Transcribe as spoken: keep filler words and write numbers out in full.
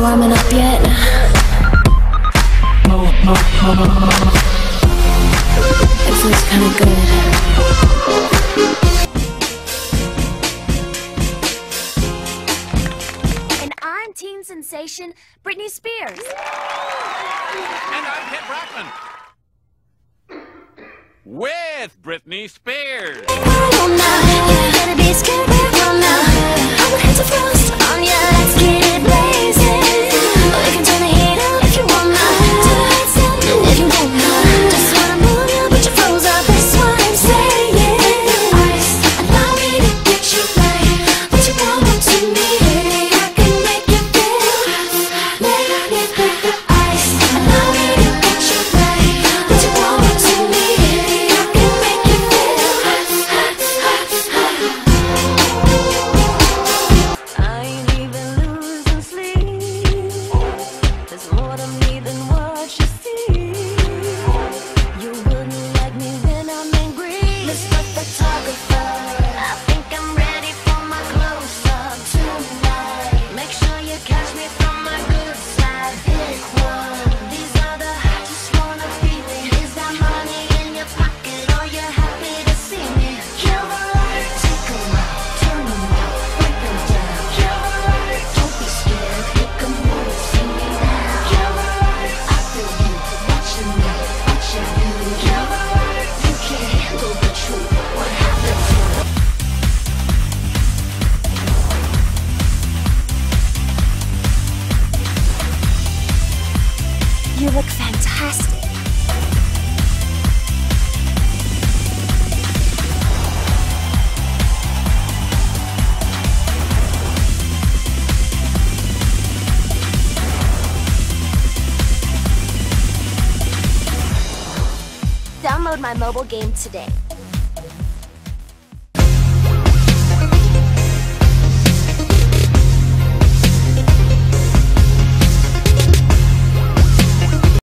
warming up yet? It feels kinda good. And I'm teen sensation Britney Spears. And I'm Kid Brackman. With Britney Spears. You look fantastic. Download my mobile game today.